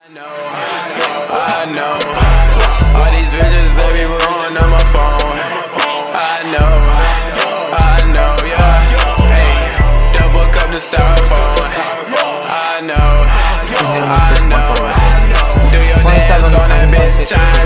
I know, all these bitches, they be blowing on my phone. I know, yeah. Hey, double cup the styrofoam. I know. Do your dance on that bitch. I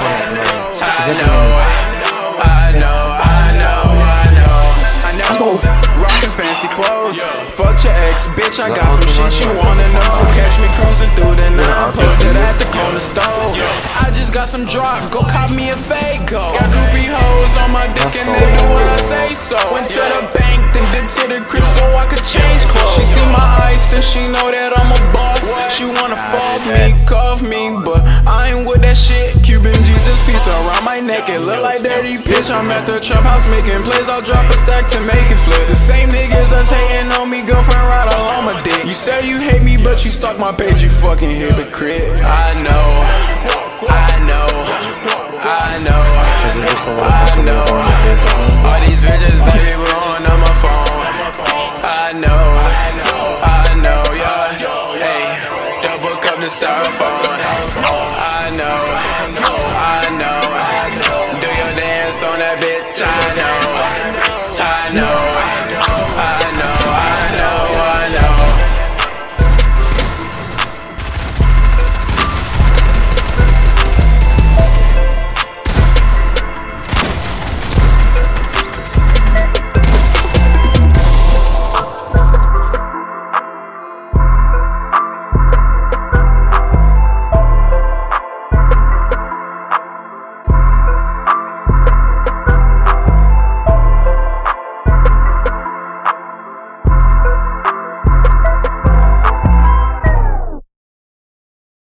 know. Rockin' fancy clothes. Fuck your ex, bitch. I got some shit you wanna know. Catch me cruising through the night, posted at the corner store. I just got some drop, go cop me a Faygo. Got groupie hoes on my dick and they do what I say so. Went to the bank, then dip to the crib so I could change clothes. She see my ice and she know that I'm a boss. She wanna fuck me, cuff me, but I ain't with that shit. Cuban Jesus piece around my neck, it look like dirty bitch. I'm at the trap house making plays, I'll drop a stack to make it flip. The same niggas that's hating on me, girlfriend ride along my dick. You say you hate me, but you stalk my page, you fucking hypocrite. I know. All these bitches, they be blowing on my phone. I know, yeah. Hey, double cup the styrofoam. I know. Do your dance on that bitch, I know.